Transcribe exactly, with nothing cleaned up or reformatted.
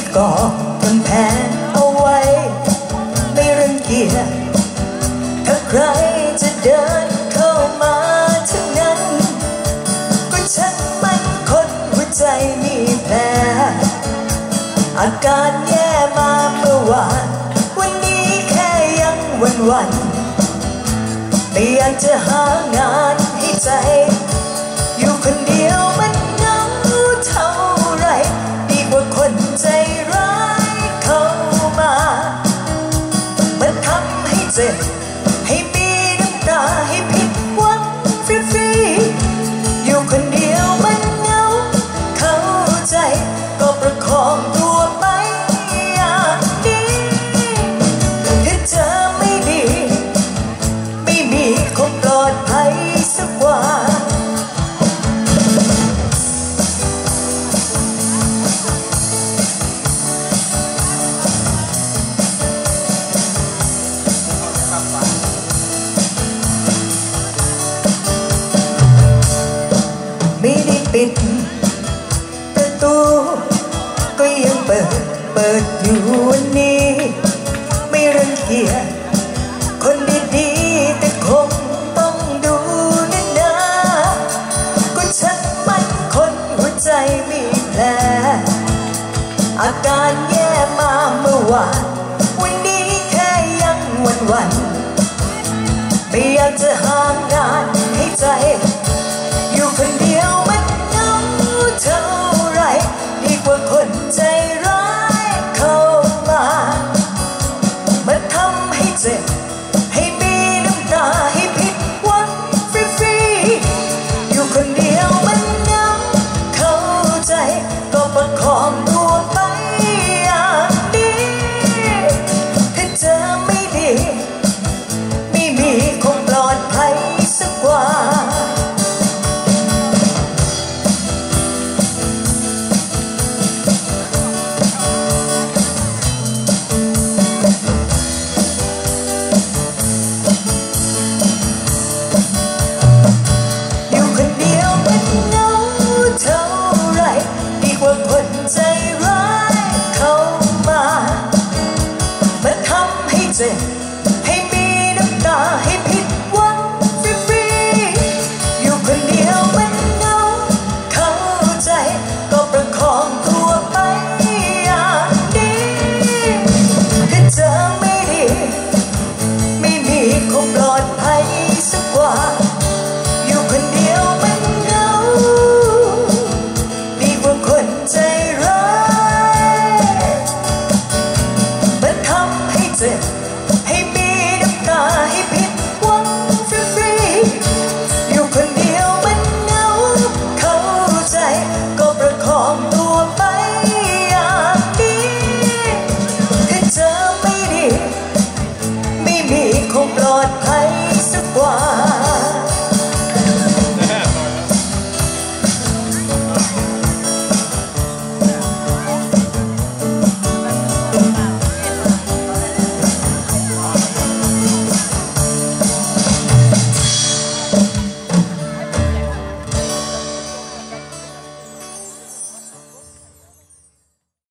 ก่อกำแพงเอาไว้ไม่รังเกียจถ้าใครจะเดินเข้ามาทั้งนั้นก็ฉันมันคนหัวใจมีแผลอาการแย่มาเมื่อวานวันนี้แค่ยังวันวันไม่อยากจะหางานให้ใจอยู่คนเดียวมันเหงาเท่าไรดีกว่าคนใจร้ายเข้ามามันทำให้เจ็บให้มีน้ำตาให้ผิดหวังฟรีๆอยู่คนเดียวมันเหงาเข้าใจก็ประคองตัวไปอย่างนี้ถ้าเธอไม่ดีไม่มีคงปลอดภัยสักวันไม่ได้ปิดประตูก็ยังเปิดเปิดอยู่วันนี้ไม่รังเกียจคนดีๆแต่คงต้องดูนะนะก็ฉันมันคนหัวใจมีแผลอาการแย่มาเมื่อวานวันนี้แค่ยังวันวันไม่อยากจะหางานให้ใจ